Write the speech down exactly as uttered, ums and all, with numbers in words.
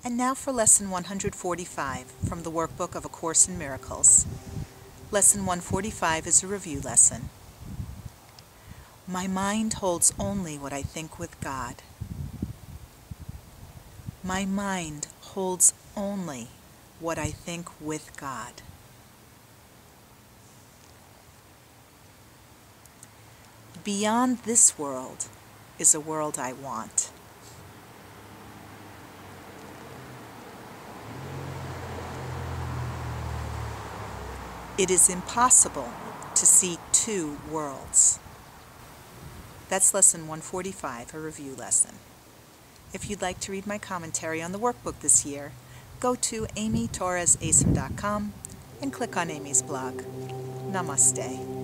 And now for Lesson one hundred forty-five from the Workbook of A Course in Miracles. Lesson one forty-five is a review lesson. My mind holds only what I think with God. My mind holds only what I think with God. Beyond this world is a world I want. It is impossible to see two worlds. That's Lesson one forty-five, a review lesson. If you'd like to read my commentary on the workbook this year, go to amy torres a s m dot com and click on Amy's blog. Namaste.